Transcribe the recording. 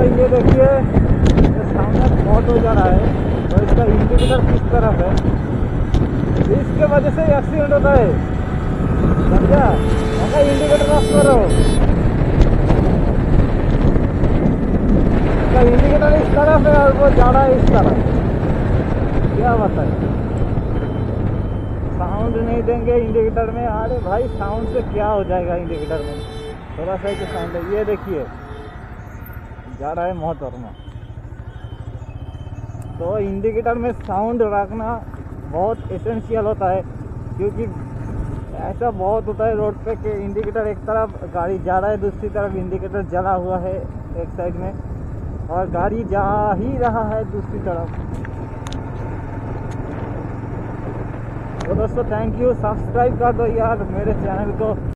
भाई ये देखिए, ये सामने बहुत हो जा रहा है और इसका इंडिकेटर किस तरफ है, इसके वजह से एक्सीडेंट होता है। समझा? ऐसा इंडिकेटर ऑफ करो, इसका इंडिकेटर इस तरफ है और वो जा रहा है इस तरफ। क्या बताए, साउंड नहीं देंगे इंडिकेटर में। अरे भाई साउंड से क्या हो जाएगा इंडिकेटर में, थोड़ा सा ही साउंड है। ये देखिए जा रहा है मोहतरमा। तो इंडिकेटर में साउंड रखना बहुत एसेंशियल होता है, क्योंकि ऐसा बहुत होता है रोड पे कि इंडिकेटर एक तरफ गाड़ी जा रहा है, दूसरी तरफ इंडिकेटर जला हुआ है एक साइड में, और गाड़ी जा ही रहा है दूसरी तरफ। तो दोस्तों थैंक यू, सब्सक्राइब कर दो यार मेरे चैनल को।